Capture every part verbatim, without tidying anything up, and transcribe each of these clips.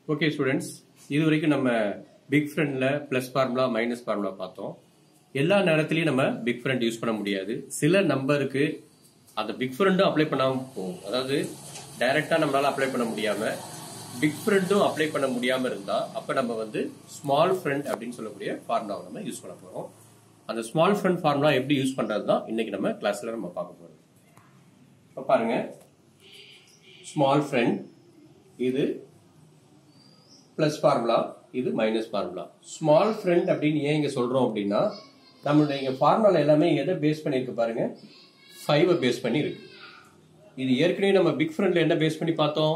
Okay students, இது வரைக்கும் நம்ம பிக் ஃப்ரெண்ட்ல பிளஸ் ஃபார்முலா மைனஸ் ஃபார்முலா பார்த்தோம். எல்லா நேரத்திலையும் நம்ம பிக் ஃப்ரெண்ட் யூஸ் பண்ண முடியாது. சில நம்பருக்கு அந்த பிக் ஃப்ரெண்டும் அப்ளை பண்ணாம போகும். அதாவது டைரக்டா நம்மளால அப்ளை பண்ண முடியாம பிக் ஃப்ரெண்டும் அப்ளை பண்ண முடியாம இருந்தா அப்ப நம்ம வந்து ஸ்மால் ஃப்ரெண்ட் அப்படின்னு சொல்லக்கூடிய ஃபார்முலாவை நம்ம யூஸ் பண்ண போறோம். அந்த ஸ்மால் ஃப்ரெண்ட் ஃபார்முலா எப்படி யூஸ் பண்றது தான் இன்னைக்கு நம்ம கிளாஸ்ல நம்ம பார்க்க போறோம். இப்ப பாருங்க, ஸ்மால் ஃப்ரெண்ட் இது பிளஸ் ஃபார்முலா, இது மைனஸ் ஃபார்முலா. ஸ்மால் ஃப்ரெண்ட் அப்படின்னு ஏன் இங்க சொல்றோம் அப்படின்னா, நம்மளுடைய ஃபார்முலா எல்லாமே எதை பேஸ் பண்ணிருக்கு பாருங்க, ஃபைவ் பேஸ் பண்ணி இருக்கு. இது ஏற்கனவே நம்ம பிக் ஃப்ரெண்ட்ல என்ன பேஸ் பண்ணி பார்த்தோம்?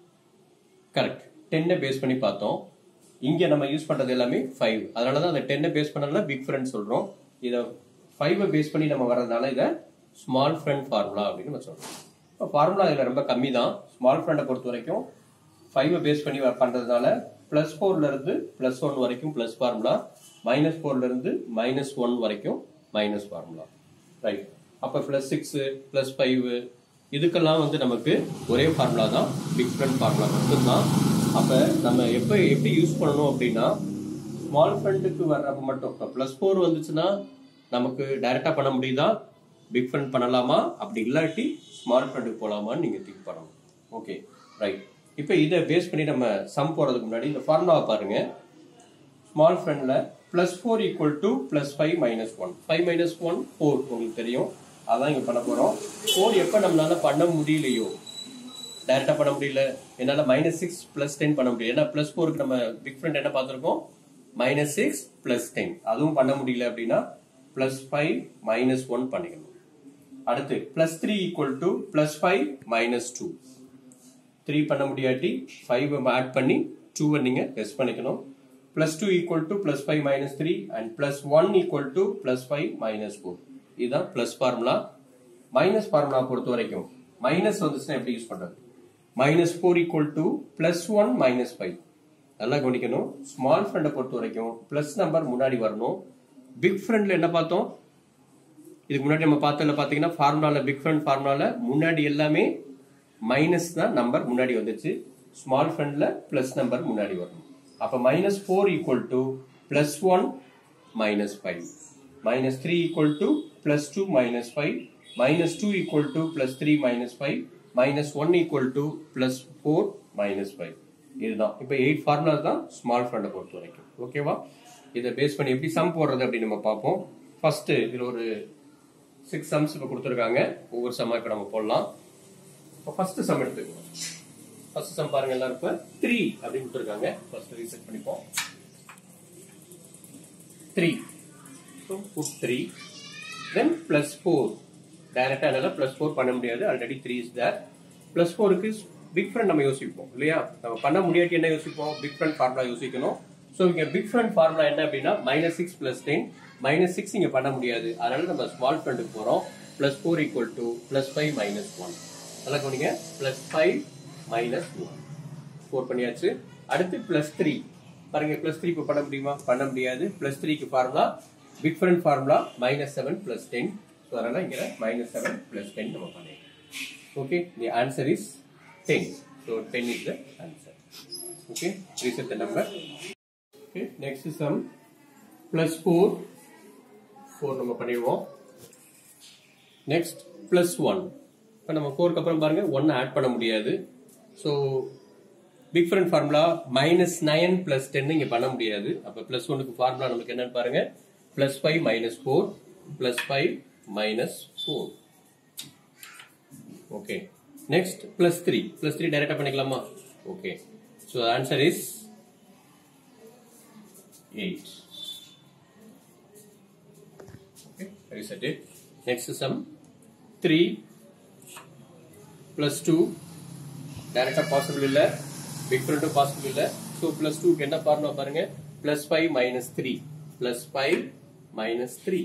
கரெக்ட், டென்னை பேஸ் பண்ணி பார்த்தோம். இங்க நம்ம யூஸ் பண்றது எல்லாமே ஃபைவ். அதனாலதான் அந்த டென்னை பேஸ் பண்ணல பிக் ஃப்ரெண்ட் சொல்றோம். இதை ஃபைவ் பேஸ் பண்ணி நம்ம வர்றதுனால இதை ஸ்மால் ஃப்ரெண்ட் ஃபார்முலா அப்படின்னு நம்ம சொல்றோம். இப்போ ஃபார்முலா இதுல ரொம்ப கம்மி தான். ஸ்மால் ஃப்ரெண்டை பொறுத்த வரைக்கும் ஃபைவ் பேஸ் பண்ணி பண்றதுனால பிளஸ் ஃபோர்ல இருந்து பிளஸ் ஒன் வரைக்கும் பிளஸ் ஃபார்முலா, மைனஸ் ஃபோர்ல இருந்து மைனஸ் ஒன் வரைக்கும் மைனஸ் ஃபார்முலா. ரைட். அப்ப பிளஸ் சிக்ஸ் பிளஸ் ஃபைவ் இதுக்கெல்லாம் வந்து நமக்கு ஒரே ஃபார்முலா தான், பிக் ஃப்ரெண்ட் ஃபார்முலா மட்டும்தான். அப்ப நம்ம எப்ப எப்படி யூஸ் பண்ணணும் அப்படின்னா, ஸ்மால் ஃப்ரெண்டுக்கு வர்றப்ப மட்டும். இப்போ பிளஸ் ஃபோர் வந்துச்சுன்னா நமக்கு டைரக்டா பண்ண முடியுதா, பிக் ஃப்ரெண்ட் பண்ணலாமா, அப்படி இல்லாட்டி ஸ்மால் ஃப்ரெண்டுக்கு போலாமான்னு நீங்க திங்க் பண்ணணும். Okay, right. இப்போ இதை பேஸ் பண்ணி நம்ம சம் போறதுக்கு முன்னாடி இந்த ஃபார்முலாவை பாருங்க. ஸ்மால் ஃப்ரெண்ட்ல plus four equal to plus five minus one. Five minus one four உங்களுக்கு தெரியும், அதான் இங்க பண்ண போறோம். ஃபோர் எப்ப நம்மளால பண்ண முடியலையோ, டைரக்டா பண்ண முடியல, என்னால மைனஸ் சிக்ஸ் பிளஸ் டென் பண்ண முடியும். ஏன்னா பிளஸ் ஃபோருக்கு நம்ம பிக் ஃப்ரெண்ட் என்ன பார்த்திருக்கோம், மைனஸ் சிக்ஸ் பிளஸ் டென். அதுவும் பண்ண முடியல அப்படின்னா பிளஸ் ஃபைவ் மைனஸ் ஒன் பண்ணிக்கணும். அடுத்து plus three equal to plus five minus two. Three பண்ண முடியாட்டி ஃபைவ் ஆட் பண்ணி டூவை நீங்க லெஸ் பண்ணிக்கணும். Plus two equal to plus five minus three and plus one equal to plus five minus four. இதுதான் plus formula. Minus formula பொறுத்த வரைக்கும் minus வந்துச்சுன்னா எப்படி யூஸ் பண்றது, minus four equal to plus one minus five. நல்லா கவனிக்கணும், small ஃப்ரெண்டை பொறுத்த வரைக்கும் பிளஸ் நம்பர் முன்னாடி வரணும். பிக் ஃப்ரெண்ட்ல என்ன பார்த்தோம், இதுக்கு முன்னாடி நம்ம பார்த்ததுல பாத்தீங்கன்னா ஃபார்முலால பிக் ஃப்ரெண்ட் ஃபார்முலால முன்னாடி எல்லாமே மைனஸ் தான் நம்பர் முன்னாடி வந்துச்சு. ஸ்மால் ஃப்ரெண்ட்ல பிளஸ் நம்பர் முன்னாடி வரணும். அப்ப minus four equal to plus one minus five, minus three equal to plus two minus five, minus two equal to plus three minus five, minus one equal to plus four minus five. இதுதான் இப்ப eight formula தான் small ஃப்ரெண்டை பொறுத்த வரைக்கும். ஓகேவா? இதை base பண்ணி எப்படி சம் போடுறது அப்படின்னு நம்ம பார்ப்போம். ஃபர்ஸ்ட் இதுல ஒரு சிக்ஸ் சம்ஸ் இப்ப கொடுத்துருக்காங்க. ஒவ்வொரு சம்மா இப்ப நம்ம போடலாம். ஃபர்ஸ்ட் சம் எடுத்துக்கோங்க. ஃபர்ஸ்ட் சம் பாருங்க, எல்லாரும் இப்ப த்ரீ அப்படின்னு கொடுத்துருக்காங்க. ஃபர்ஸ்ட் ரீசெட் பண்ணிப்போம். Three, so put three, then plus four. டைரக்டா என்னால பிளஸ் ஃபோர் பண்ண முடியாது, already three is there. Plus ஃபோருக்கு பிக் ஃப்ரெண்ட் நம்ம யோசிப்போம் இல்லையா? நம்ம பண்ண முடியாட்டி என்ன யோசிப்போம், பிக் ஃப்ரெண்ட் ஃபார்முலா யோசிக்கணும். ஸோ இங்க பிக் ஃப்ரெண்ட் ஃபார்முலா என்ன அப்படின்னா minus six plus ten. Minus six இங்க பண்ண முடியாது, அதனால நம்ம ஸ்மால் ஃப்ரெண்டுக்கு போறோம். Plus four equal to plus five minus one. நல்லா கவனிங்க, plus five minus one. Four பண்ணியாச்சு. அடுத்து பிளஸ் த்ரீ பாருங்க, பிளஸ் த்ரீ இப்போ பண்ண முடியுமா, பண்ண முடியாது. பிளஸ் த்ரீக்கு formula big friend formula minus seven plus ten. So அதனால இங்க மைனஸ் செவன் பிளஸ் டென் நம்ம பண்ணிடலாம். Okay, the answer is ten. So ten is the answer. Okay, reset the number. Okay, next sum plus four. Four நம்ம பண்ணிடுவோம். Next plus one. இப்போ நம்ம ஃபோருக்கு அப்புறம் பாருங்க ஒன் ஆட் பண்ண முடியாது. So big friend formula minus nine plus ten இங்க பண்ண முடியாது. அப்ப பிளஸ் ஒன்னுக்கு ஃபார்முலா நமக்கு என்னன்னு பாருங்க, plus five minus four, plus five minus four. Okay, next plus three. Plus three டைரக்டா பண்ணிக்கலாமா? Okay, so answer is eight. Okay, reset it. Next sum three plus two. டைரக்டா பாசிபிள் இல்ல, பிக் ஃப்ரெண்டும் possible இல்ல. So plus டூக்கு என்ன formula பாருங்க, plus five minus three, plus five minus three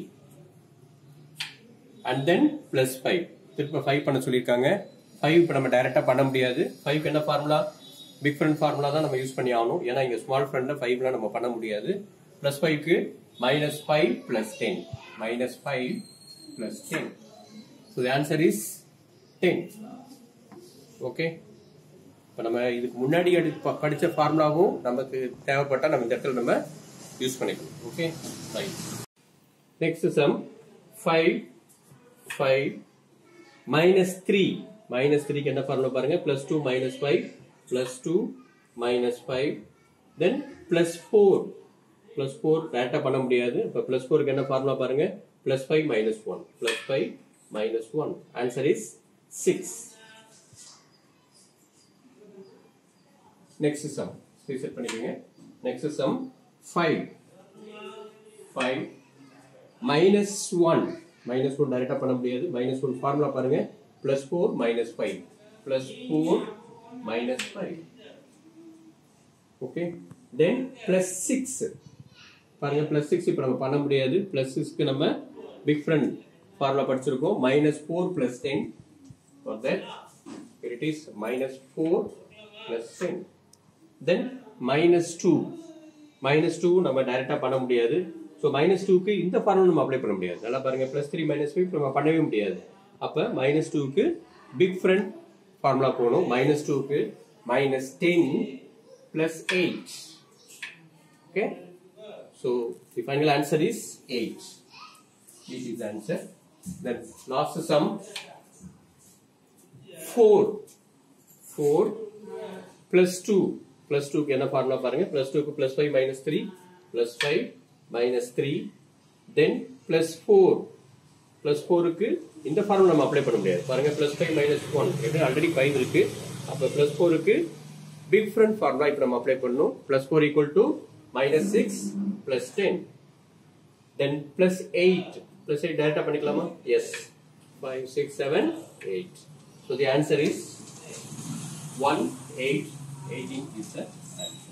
and then plus five. திரும்ப five பண்ண சொல்லியிருக்காங்க. ஃபைவ் இப்போ நம்ம டைரக்டா பண்ண முடியாது. ஃபைவ்க்கு என்ன ஃபார்முலா, பிக் ஃப்ரெண்ட் ஃபார்முலா தான் நம்ம யூஸ் பண்ணி ஆகணும். ஏன்னா இங்க ஸ்மால் ஃப்ரெண்ட்ல ஃபைவ்லாம் நம்ம பண்ண முடியாது. பிளஸ் ஃபைவ்க்கு minus five plus ten, minus five plus ten. So the answer is ten. Okay, இப்போ நம்ம இதுக்கு முன்னாடி எடு படித்த ஃபார்முலாவும் நமக்கு தேவைப்பட்டால் நம்ம இந்த இடத்துல நம்ம யூஸ் பண்ணிக்கணும். Okay right. Next sum five five minus three minus த்ரீக்கு என்ன ஃபார்முலா பாருங்க, plus two minus five plus two minus five then plus four plus four டேரக்டாக பண்ண முடியாது. இப்போ பிளஸ் ஃபோருக்கு என்ன ஃபார்முலா பாருங்க, plus five minus one plus five minus one answer is six. Next sum reset பண்ணிக்கோங்க. Next sum five five minus one minus one டைரக்டாக பண்ண முடியாது. மைனஸ் ஒன் ஃபார்முலா பாருங்க, plus four minus five plus four minus five. Okay then plus six பாருங்க, plus six இப்போ நம்ம பண்ண முடியாது. பிளஸ் சிக்ஸ்க்கு நம்ம பிக் ஃப்ரெண்ட் ஃபார்முலா படிச்சிருக்கோம், minus four plus ten. For that it is minus four plus ten. Then minus two minus two நம்ம டைரக்டாக பண்ண முடியாது. ஸோ மைனஸ் டூக்கு இந்த ஃபார்முலா நம்ம அப்ளை பண்ண முடியாது. நல்லா பாருங்க, பிளஸ் த்ரீ மைனஸ் ஃபைவ் நம்ம பண்ணவே முடியாது. அப்போ மைனஸ் டூக்கு பிக் ஃப்ரெண்ட் ஃபார்முலா போகணும். மைனஸ் டூக்கு minus ten plus eight. Okay so the final answer is eight. This is the answer. Then last sum four four plus two plus two க்கு என்ன formula பாருங்க, plus two க்கு plus five minus three plus five minus three then plus four plus four க்கு இந்த formula நம்ம apply பண்ண முடியாது. பாருங்க plus five minus one இது ஆல்ரெடி five இருக்கு. அப்ப plus four க்கு பிக் ஃப்ரெண்ட் ஃபார்முலா இப்போ நம்ம அப்ளை பண்ணனும். plus four equal to minus six plus ten then plus eight plus eight டைரக்டா பண்ணிக்கலாமா? yes five six seven eight. so the answer is one eight eighteen is the answer.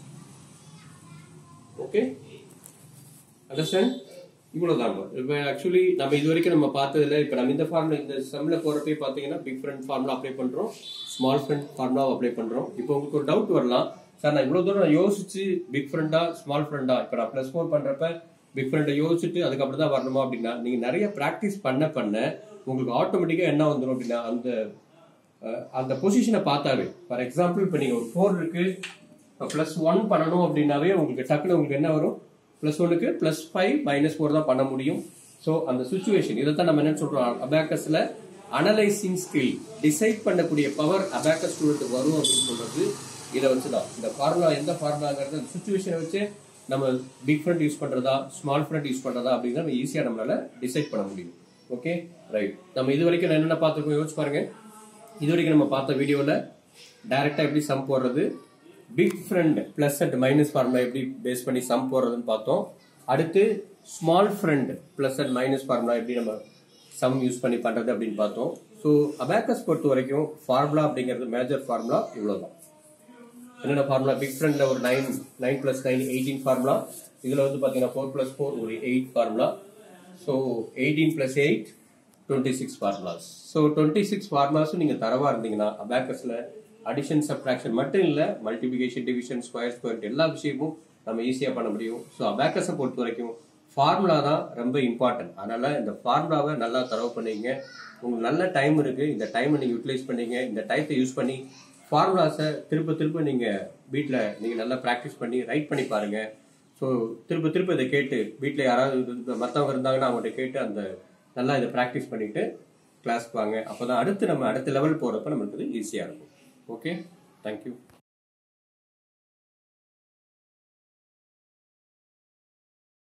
okay understand? இவ்வளவுதான். இப்போ actually நம்ம இது வரைக்கும் நம்ம பார்த்ததுல இப்போ நம்ம இந்த ஃபார்முலா இந்த சம்ல போறப்பே பார்த்தீங்கன்னா பிக் ஃப்ரெண்ட் ஃபார்முலா அப்ளை பண்றோம், ஸ்மால் ஃப்ரெண்ட் ஃபார்முலா அப்ளை பண்றோம். இப்போ உங்களுக்கு ஒரு டவுட் வரலாம், சார் நான் இவ்வளவு தூரம் நான் யோசிச்சு பிக் ஃப்ரெண்டா ஸ்மால் ஃப்ரெண்டா இப்போ நான் பிளஸ் ஃபோர் பண்றப்ப பிக் ஃப்ரெண்டை யோசிச்சுட்டு அதுக்கப்புறம் தான் வரணுமா அப்படின்னா, நீங்க நிறைய ப்ராக்டிஸ் பண்ண பண்ண உங்களுக்கு ஆட்டோமேட்டிக்கா என்ன வந்துடும் அப்படின்னா அந்த அந்த பொசிஷனை பார்த்தாவே. ஃபார் எக்ஸாம்பிள் இப்போ நீங்க ஒரு ஃபோர் இருக்கு, இப்போ பிளஸ் ஒன் பண்ணணும் அப்படின்னாவே உங்களுக்கு டக்குன்னு உங்களுக்கு என்ன வரும், பிளஸ் ஒன்னுக்கு பிளஸ் ஃபைவ் மைனஸ் ஃபோர் தான் பண்ண முடியும். ஸோ அந்த சுச்சுவேஷன் இதைத்தான் நம்ம என்ன சொல்றோம், அபாக்கஸ்ல அனலைசிங் ஸ்கில் டிசைட் பண்ணக்கூடிய பவர் அபாக்கஸ் ஸ்டூடெண்ட் வரும் அப்படின்னு சொல்றது இதை வச்சுதான். இந்த ஃபார்முலா எந்த ஃபார்முலாங்கிறது அந்த சுச்சுவேஷனை வச்சு நம்ம பிக் ஃப்ரெண்ட் யூஸ் பண்றதா ஸ்மால் ஃப்ரெண்ட் யூஸ் பண்றதா அப்படிங்கிறத நம்ம ஈஸியா நம்மளால டிசைட் பண்ண முடியும். Okay right. நம்ம இது வரைக்கும் என்னென்ன பார்த்துருக்கோம் யோசிச்சு பாருங்க. இது வரைக்கும் நம்ம பார்த்த வீடியோல டைரக்டா எப்படி சம் போடுறது, big friend plus and minus formula எப்படி பேஸ் பண்ணி சம் போடுறதுன்னு பார்த்தோம். அடுத்து small friend plus and minus formula எப்படி நம்ம சம் யூஸ் பண்ணி பண்றது அப்படின்னு பார்த்தோம். ஸோ அபாக்கஸ் பொறுத்த வரைக்கும் ஃபார்முலா அப்படிங்கிறது மேஜர் ஃபார்முலா இவ்வளவுதான். என்னென்ன ஃபார்முலா, பிக் ஃப்ரெண்ட்ல ஒரு nine nine plus nine eighteen formula, இதுல வந்து பாத்தீங்கன்னா ஃபோர் பிளஸ் ஃபோர் ஒரு eight formula. So eighteen plus eight twenty six formulas. So twenty six ஃபார்முலாஸும் நீங்க தரவா இருந்தீங்கன்னா அபாக்கஸ்ல அடிஷன் சப்ட்ராக்ஷன் மட்டும் இல்ல மல்டிபிகேஷன் டிவிஷன் ஸ்கொயர் ஸ்கொயர் எல்லா விஷயமும் நம்ம ஈஸியா பண்ண முடியும். ஸோ அபாக்கஸை பொறுத்த வரைக்கும் ஃபார்முலா தான் ரொம்ப இம்பார்ட்டன்ட். அதனால இந்த ஃபார்முலாவை நல்லா தரவு பண்ணிங்க. உங்களுக்கு நல்ல டைம் இருக்கு, இந்த டைமை நீங்க யூட்டிலைஸ் பண்ணீங்க. இந்த டைத்தை யூஸ் பண்ணி ஃபார்முலாஸை திரும்ப திரும்ப நீங்க வீட்டில் நீங்க நல்லா ப்ராக்டிஸ் பண்ணி ரைட் பண்ணி பாருங்க. ஸோ திரும்ப திரும்ப இதை கேட்டு வீட்டில் யாராவது மற்றவங்க இருந்தாங்கன்னா அவங்கள்ட்ட கேட்டு அந்த நல்லா இதை ப்ராக்டிஸ் பண்ணிட்டு கிளாஸ்க்கு வாங்க. அப்போதான் அடுத்து நம்ம அடுத்த லெவல் போறப்ப நம்மளுக்கு ஈஸியாக இருக்கும். Okay thank you.